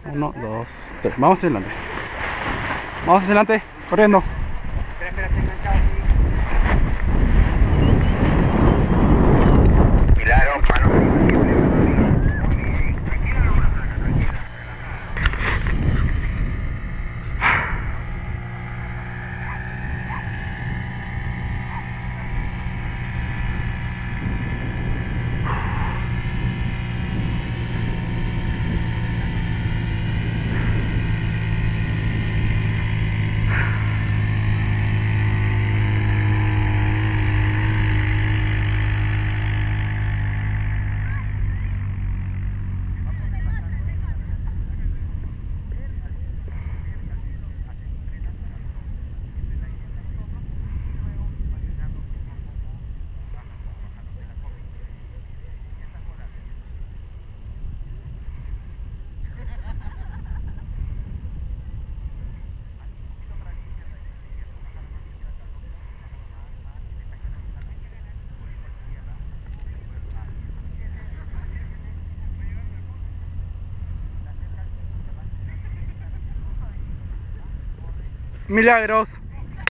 1, 2, 3. Vamos hacia adelante. Vamos hacia adelante, corriendo. Espera, estoy enganchado aquí. Milagro, mano. Milagros.